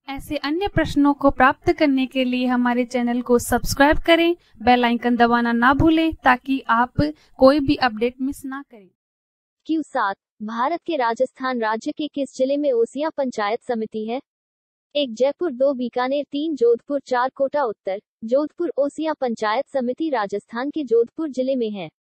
ऐसे अन्य प्रश्नों को प्राप्त करने के लिए हमारे चैनल को सब्सक्राइब करें, बेल आइकन दबाना ना भूलें ताकि आप कोई भी अपडेट मिस ना करें। Q7 भारत के राजस्थान राज्य के किस जिले में ओसियां पंचायत समिति है? 1 जयपुर, 2 बीकानेर, 3 जोधपुर, 4 कोटा। उत्तर जोधपुर। ओसियां पंचायत समिति राजस्थान के जोधपुर जिले में है।